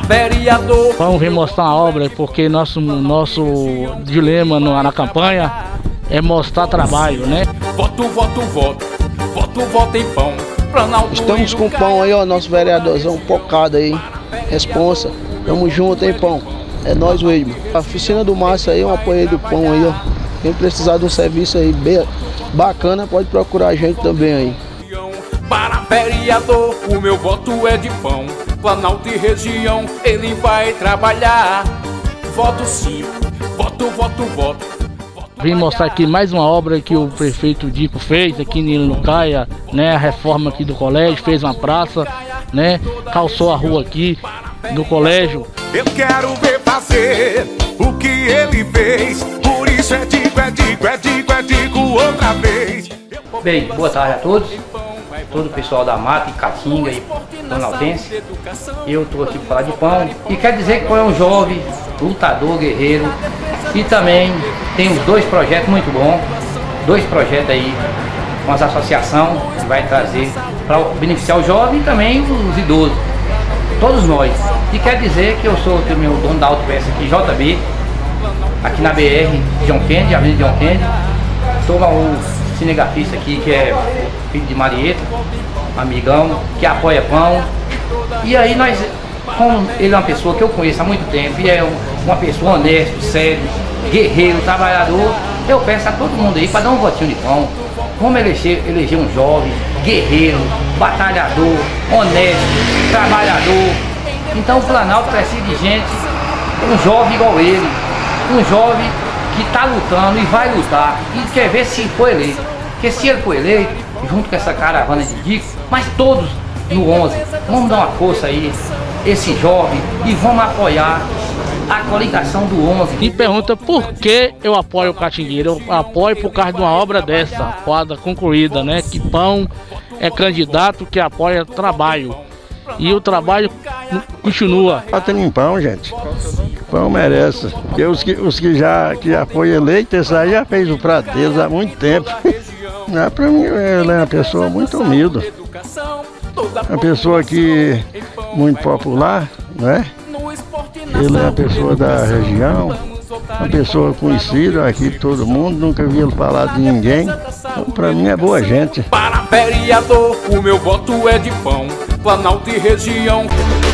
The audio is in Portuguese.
vereador. Vamos vir mostrar a obra porque nosso dilema na campanha é mostrar trabalho, né? Voto, voto, voto, voto, voto em pão. Planalto. Estamos com pão aí, ó, nosso vereadorzão pocado aí, responsa. Tamo junto, hein, pão. É nós mesmo. A oficina do Márcio aí, um apoio aí do pão aí, ó. Quem precisar de um serviço aí bem bacana, pode procurar a gente também aí. Para vereador, o meu voto é de pão. Planalto e região, ele vai trabalhar. Voto sim, voto, voto, voto. Vim mostrar aqui mais uma obra que o prefeito Dico fez aqui em Lucaia, né? A reforma aqui do colégio, fez uma praça, né? Calçou a rua aqui do colégio. Eu quero ver fazer o que ele fez. Por isso é Dico, é Dico, é Dico, é Dico outra vez. Bem, boa tarde a todos. Todo o pessoal da Mata, Caatinga e Planaltense. Eu estou aqui para falar de pão. E quer dizer que Pão é um jovem, lutador, guerreiro. E também tem os dois projetos muito bons. Dois projetos aí com as associações que vai trazer para beneficiar o jovem e também os idosos. Todos nós. E quer dizer que eu sou o meu dono da autopeça aqui, JB, aqui na BR, John Kennedy, Avenida John Kennedy. Estou um cinegrafista aqui que é filho de Marieta, amigão, que apoia pão. E aí nós, como ele é uma pessoa que eu conheço há muito tempo e é uma pessoa honesta, sério, guerreiro, trabalhador, eu peço a todo mundo aí para dar um votinho de pão. Vamos eleger um jovem, guerreiro, batalhador, honesto, trabalhador. Então o Planalto precisa de gente, um jovem igual ele, um jovem que está lutando e vai lutar e quer ver se for eleito. Porque se ele for eleito, junto com essa caravana de Dico, mas todos no 11, vamos dar uma força aí, esse jovem, e vamos apoiar a coligação do 11. E pergunta por que eu apoio o Catingueiro. Eu apoio por causa de uma obra dessa, quadra concluída, né? Que Pão é candidato que apoia trabalho. E o trabalho continua. Batendo em Pão, gente. Pão merece. Porque os que já foi eleito, esse aí já fez o prato deles há muito tempo. Para mim, ele é uma pessoa muito humilde. Uma pessoa que muito popular, né? Ele é uma pessoa da região, uma pessoa conhecida aqui de todo mundo, nunca vi ele falar de ninguém. Então, para mim é boa gente. Para vereador, o meu voto é de pão. Planalto e região.